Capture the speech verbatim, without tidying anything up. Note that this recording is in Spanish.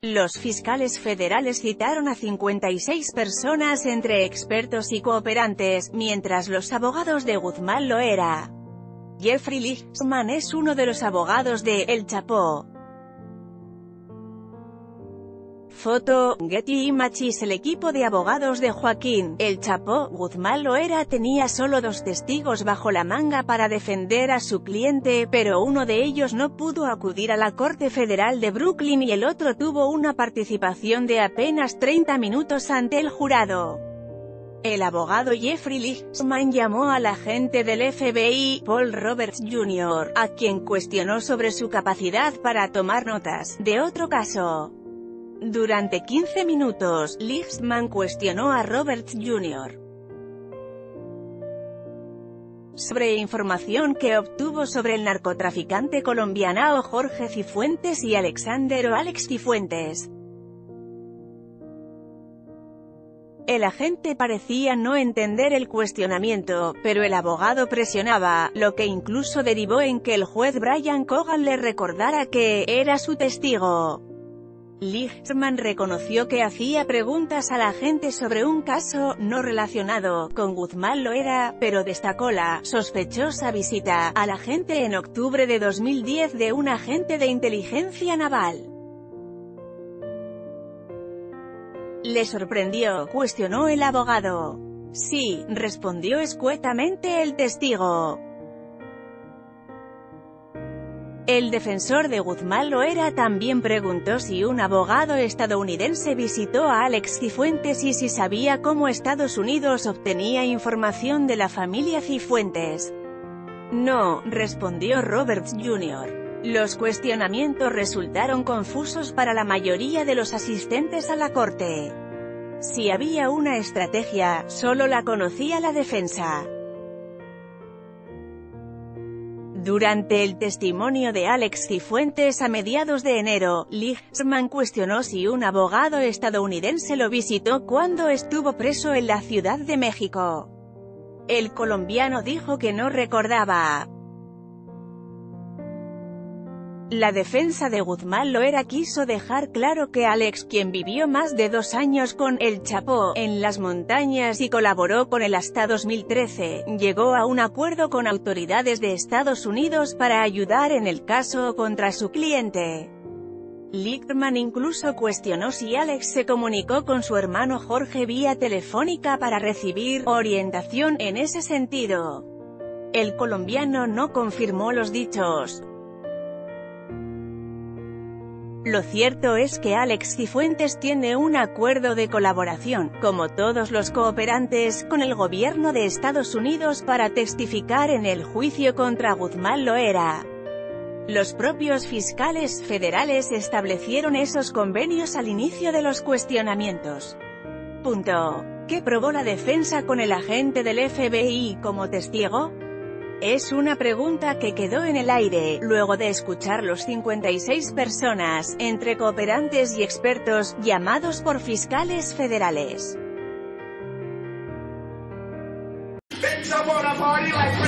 Los fiscales federales citaron a cincuenta y seis personas entre expertos y cooperantes, mientras los abogados de Guzmán Loera. Jeffrey Lichtman es uno de los abogados de El Chapo. Foto, Getty Images. El equipo de abogados de Joaquín El Chapo Guzmán Loera tenía solo dos testigos bajo la manga para defender a su cliente, pero uno de ellos no pudo acudir a la Corte Federal de Brooklyn y el otro tuvo una participación de apenas treinta minutos ante el jurado. El abogado Jeffrey Lichtman llamó al agente del F B I, Paul Roberts junior, a quien cuestionó sobre su capacidad para tomar notas de otro caso. Durante quince minutos, Lichtman cuestionó a Roberts junior sobre información que obtuvo sobre el narcotraficante colombiano Jorge Cifuentes y Alexander o Alex Cifuentes. El agente parecía no entender el cuestionamiento, pero el abogado presionaba, lo que incluso derivó en que el juez Brian Cogan le recordara que era su testigo. Lichtman reconoció que hacía preguntas al agente sobre un caso no relacionado con Guzmán Loera, pero destacó la sospechosa visita al agente en octubre de dos mil diez de un agente de inteligencia naval. ¿Le sorprendió?, cuestionó el abogado. Sí, respondió escuetamente el testigo. El defensor de Guzmán Loera también preguntó si un abogado estadounidense visitó a Alex Cifuentes y si sabía cómo Estados Unidos obtenía información de la familia Cifuentes. No, respondió Roberts junior Los cuestionamientos resultaron confusos para la mayoría de los asistentes a la corte. Si había una estrategia, solo la conocía la defensa. Durante el testimonio de Alex Cifuentes a mediados de enero, Lichtman cuestionó si un abogado estadounidense lo visitó cuando estuvo preso en la Ciudad de México. El colombiano dijo que no recordaba. La defensa de Guzmán Loera quiso dejar claro que Alex, quien vivió más de dos años con El Chapo en las montañas y colaboró con él hasta dos mil trece, llegó a un acuerdo con autoridades de Estados Unidos para ayudar en el caso contra su cliente. Lichtman incluso cuestionó si Alex se comunicó con su hermano Jorge vía telefónica para recibir orientación en ese sentido. El colombiano no confirmó los dichos. Lo cierto es que Alex Cifuentes tiene un acuerdo de colaboración, como todos los cooperantes, con el gobierno de Estados Unidos para testificar en el juicio contra Guzmán Loera. Los propios fiscales federales establecieron esos convenios al inicio de los cuestionamientos. Punto. ¿Qué probó la defensa con el agente del F B I como testigo? Es una pregunta que quedó en el aire, luego de escuchar los cincuenta y seis personas, entre cooperantes y expertos, llamados por fiscales federales.